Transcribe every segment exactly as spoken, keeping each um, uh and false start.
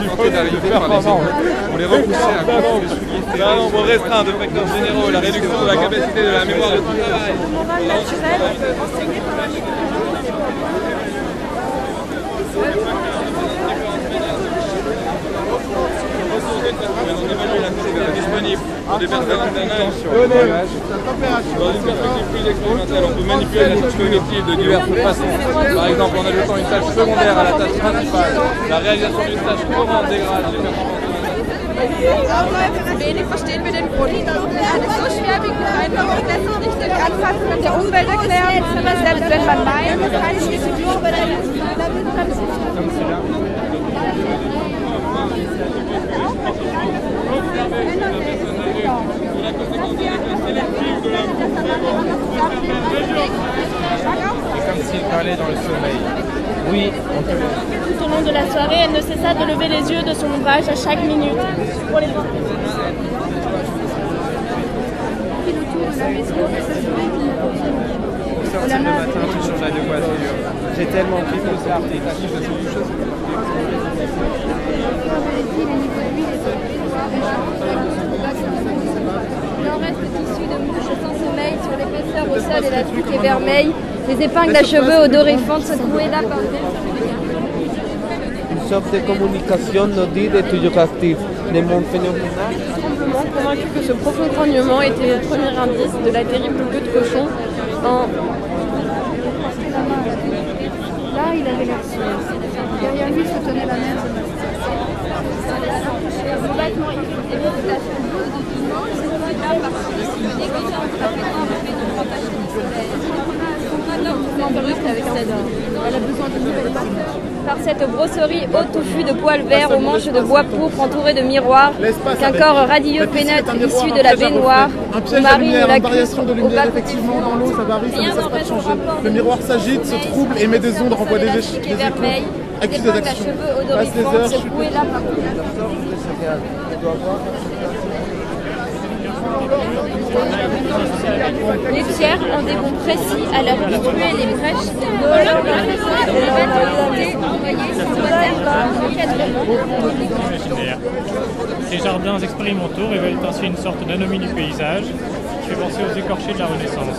tenté d'arriver par les égouts. On les repoussait à cause des souliers ferrés. Un nombre restreint de facteurs généraux, la réduction de la capacité de la mémoire de travail. Moral naturel enseigné par un On évalue la température disponible pour des personnes d'un âge. Dans une perspective plus expérimentale, on peut manipuler la tâche cognitive de diverses façons. Par exemple, en ajoutant une tâche secondaire à la tâche principale. La réalisation d'une tâche courante dégrade les performances. Wenig verstehen wir den Grund. Es ist so schwerwiegend einfach und lässt sich nicht durch Anfassen mit der Umwelt erklären. Aber selbst wenn man meint, das kann ich nicht nur, aber dann wird man sich C'est comme s'il parlait dans le sommeil. Oui, on peut. Tout au long de la soirée, elle ne cessa de lever les yeux de son ouvrage à chaque minute. Pour les Sortir le matin, tu changes de voiture. J'ai tellement pris pour ça, t'es qui, je sais quelque chose. Il en reste tissu de mouche sans sommeil sur l'épaisseur au sol élastique et vermeil. Les épingles à cheveux odorifères secouées là par Une sorte de communication non dite est toujours active. Les mondes phénoménal. Simplement convaincu que ce profond grognement était le premier indice de la terrible queue de cochon en... Là, il avait l'air sûr. Derrière lui se tenait la mer. Complètement irrité de la cheveux de dimanche, c'est là parce que négociant complètement avec les avantages du soleil. Elle a besoin de nouvelles marques. Par cette brosserie haute touffue de poils verts aux manches de bois pourpre entourées de miroirs, qu'un corps radieux pénètre issu de la baignoire, où marine la variation de lumière, effectivement, dans l'eau, ça varie, ça ne cesse pas de changer. Le miroir s'agite, se trouble, émet des ondes, renvoie des échos, des échos, accuse des actions. Passe les heures, secouées là par les pierres ont des gonds précis à leur obstruer les brèches de l'eau. Imaginaire. Ces jardins expérimentaux révèlent ainsi une sorte d'anomie du paysage qui fait penser aux écorchés de la Renaissance.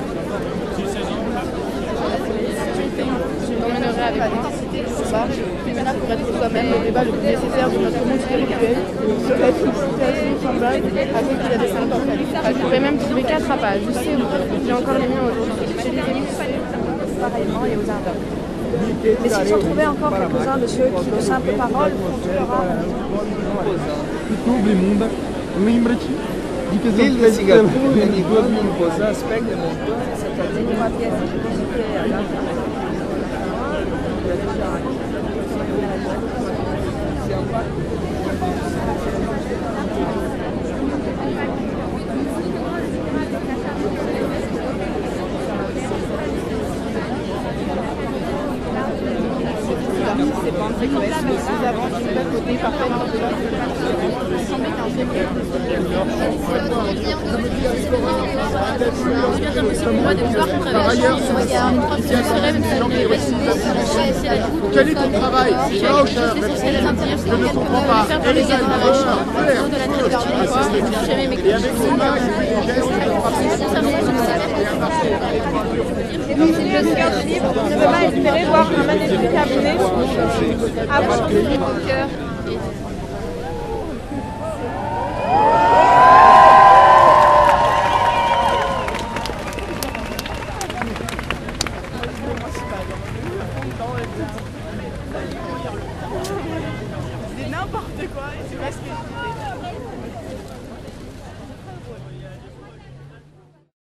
J'emmènerai avec moi ce bar, féminin pour être soi-même le débat le plus nécessaire de notre monde spirituel, se être une situation semblable à ce qu'il y a des cinq ans. Elle pourrait même trouver quatre appâts, je sais où, j'ai encore les miens aujourd'hui, chez les amis, pareillement et aux ardeurs. Mais si j'en trouvais encore quelques-uns de ceux qui, de simples paroles, font tout leur âme. Tudo imunda, lembra-te de que L'île de Singapour est niveau de l'imposant aspect de montant. C'est trois pièces qui sont situées à l'intérieur. Ces bandes séquestres, mais six avant, qui peuvent côté parfaitement de l'autre. Il semblait qu'un siècle. C'est bien impossible pour moi de pouvoir traverser une épreuve qui serait même si elle quel est ton travail? Là où je ne comprends pas. faire les gars de de la territoire, jamais mes Et avec ses mains, il fait des gestes. Et donc, il y a ce cœur de livre, on ne peut pas espérer voir un magnifique cabinet avant au cœur. C'est n'importe quoi, et c'est pas ce que je disais.